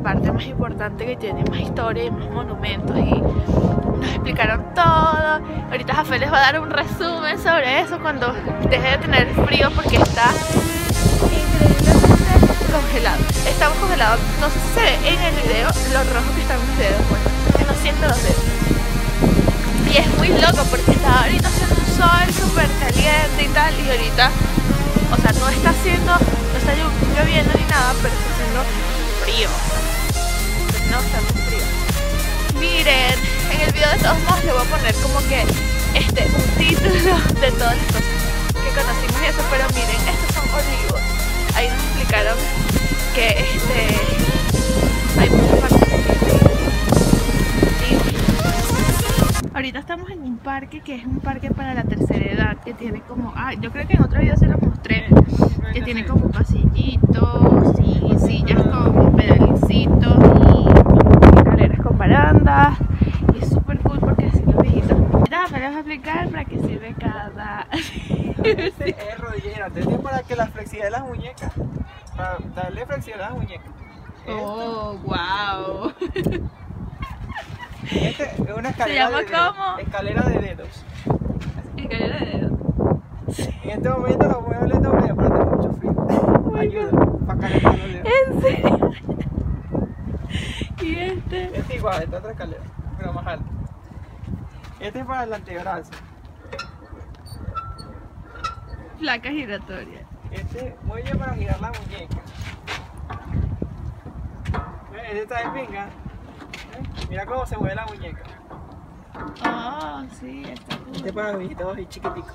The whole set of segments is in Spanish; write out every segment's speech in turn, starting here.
parte más importante, que tiene más historia y más monumentos, y nos explicaron todo. Ahorita Jafé les va a dar un resumen sobre eso cuando deje de tener frío, porque está increíblemente congelado. Estamos congelados, no sé si se ve en el video lo rojo que están mis dedos, bueno, que no siento los dedos. Y es muy loco porque está ahorita haciendo un sol súper caliente y tal, y ahorita, o sea, no está lloviendo ni nada, pero está haciendo frío. No, está muy frío. Miren, en el video de todos modos le voy a poner como que un título de todas las cosas que conocimos y eso, pero miren, estos son olivos. Ahí nos explicaron que hay muchas partes de. Ahorita estamos en un parque que es un parque para la tercera edad, que tiene como, yo creo que en otro video se los mostré, que tiene como pasillitos y sillas con pedalicitos y escaleras con barandas, y es súper cool porque así los viejitos. Ahorita me vas a explicar para qué sirve cada... Es rodillera, es para que la flexibilidad de las muñecas, para darle flexibilidad a las muñecas. Oh, wow. Este es una escalera. ¿Se llama cómo? Escalera de dedos. Escalera de dedos. En este momento lo muevo lento porque ya tengo mucho frío. Ayuda para calentar los dedos. ¿En serio? ¿Y este? Este igual, esta otra escalera, pero más alta. Este es para el antebrazo. Placa giratoria. Este muelle para girar la muñeca. Este está de pinga. Mira cómo se mueve la muñeca. Sí, está cool. Este para viejitos y chiquiticos.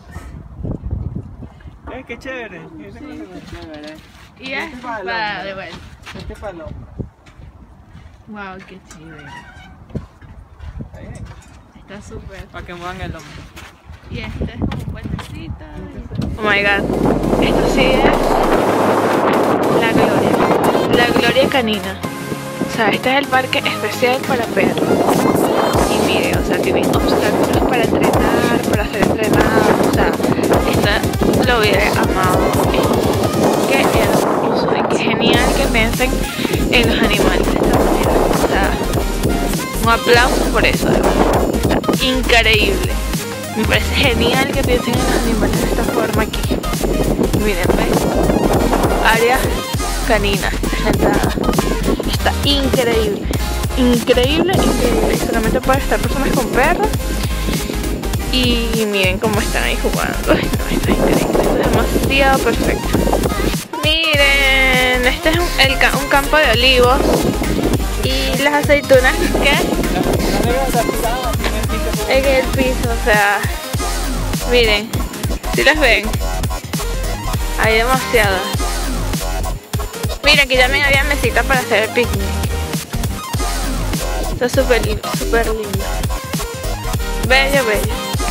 Qué chévere. Este Sí, está chévere. Y este para de vuelta. Este es para el hombro. Wow, qué chévere. Está bien. Está súper. Para que muevan el hombro. Y este es como un puentecito. Oh my god. Esto sí es la gloria. La gloria canina. O sea, este es el parque especial para perros. Y miren, o sea, tienen obstáculos para entrenar, para hacer entrenados. O sea, esto lo hubiera amado. Qué hermoso y qué genial que piensen en los animales de esta manera. O sea, un aplauso por eso, de verdad. Está increíble. Me parece genial que piensen en los animales de esta forma aquí. Miren, ¿ves? Área canina, esta es la entrada. Está increíble. Increíble, increíble. Y solamente pueden estar personas con perros. Y miren cómo están ahí jugando. Ay, no, está increíble. Esto es demasiado perfecto. Miren, este es un campo de olivos. Y las aceitunas que en el piso, o sea, miren, si las ven, hay demasiadas. Miren, aquí también había mesitas para hacer el picnic. Está súper lindo, súper lindo. Bello, bello.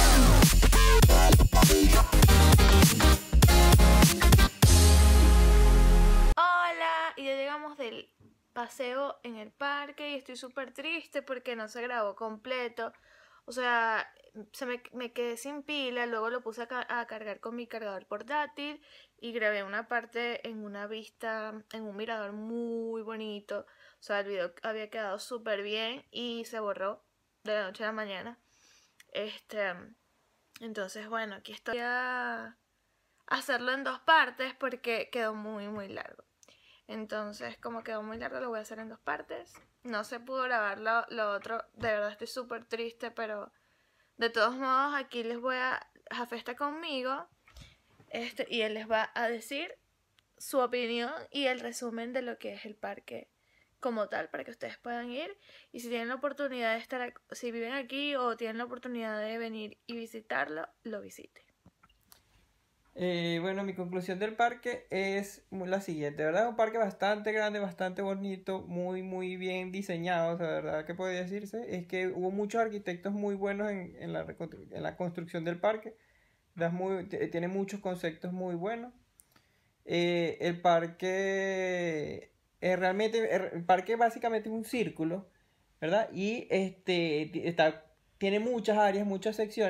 Hola, y ya llegamos del paseo en el parque y estoy súper triste porque no se grabó completo. O sea, me quedé sin pila, luego lo puse a cargar con mi cargador portátil y grabé una parte en una vista, en un mirador muy bonito. O sea, el video había quedado súper bien y se borró de la noche a la mañana. Entonces, bueno, aquí estoy a hacerlo en dos partes porque quedó muy, muy largo. Entonces, como quedó muy largo, lo voy a hacer en dos partes. No se pudo grabar lo otro. De verdad estoy súper triste, pero de todos modos aquí les voy a... Jafé está conmigo y él les va a decir su opinión y el resumen de lo que es el parque como tal, para que ustedes puedan ir. Y si tienen la oportunidad de estar, si viven aquí o tienen la oportunidad de venir y visitarlo, lo visiten. Bueno, mi conclusión del parque es la siguiente, ¿verdad? Es un parque bastante grande, bastante bonito, muy, muy bien diseñado. O sea, ¿verdad? ¿Qué podría decirse? Es que hubo muchos arquitectos muy buenos en la construcción del parque. Tiene muchos conceptos muy buenos. El parque el parque básicamente es un círculo, ¿verdad? Y tiene muchas áreas, muchas secciones,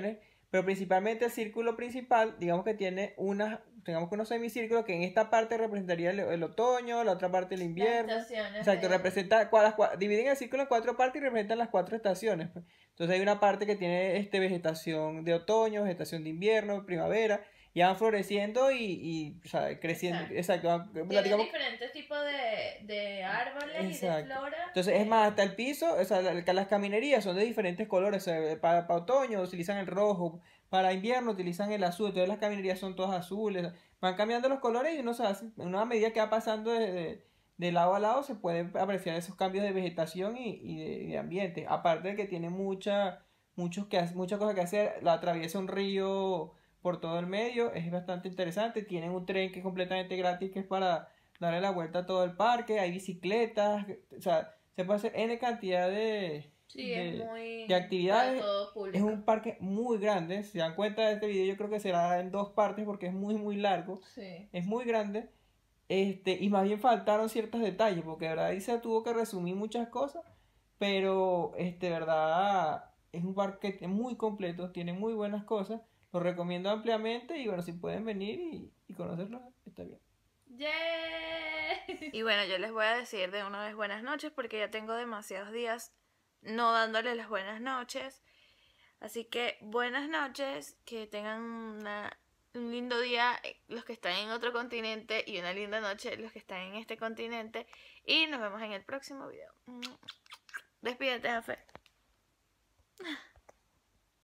pero principalmente el círculo principal, digamos que tiene digamos que unos semicírculos que en esta parte representaría el otoño, la otra parte el invierno. Las estaciones Exacto, de... representa, dividen el círculo en 4 partes y representan las 4 estaciones, pues. Entonces hay una parte que tiene vegetación de otoño, vegetación de invierno, primavera, y van floreciendo o sea, creciendo. Exacto. Exacto, Tienen digamos, diferentes tipos de árboles y de exacto. flora. Entonces, es más, hasta el piso, o sea, las caminerías son de diferentes colores. O sea, para otoño utilizan el rojo, para invierno utilizan el azul. Entonces, las caminerías son todas azules. Van cambiando los colores y uno se hace, en una medida que va pasando de lado a lado, se pueden apreciar esos cambios de vegetación y de ambiente. Aparte de que tiene muchas cosas que hacer, la atraviesa un río por todo el medio, es bastante interesante. Tienen un tren que es completamente gratis, que es para darle la vuelta a todo el parque, hay bicicletas, o sea, se puede hacer N cantidad Sí, es de, muy... de actividades. para todo Es público. un parque muy grande, si se dan cuenta de este video yo creo que será en 2 partes porque es muy largo, Sí. es muy grande, y más bien faltaron ciertos detalles, porque de verdad ahí se tuvo que resumir muchas cosas, pero de verdad es un parque muy completo, tiene muy buenas cosas, lo recomiendo ampliamente y bueno, si pueden venir y conocerlo, está bien. ¡Yay! Y bueno, yo les voy a decir de una vez buenas noches porque ya tengo demasiados días no dándoles las buenas noches. Así que buenas noches, que tengan un lindo día los que están en otro continente y una linda noche los que están en este continente. Y nos vemos en el próximo video. Despídete, Jafé.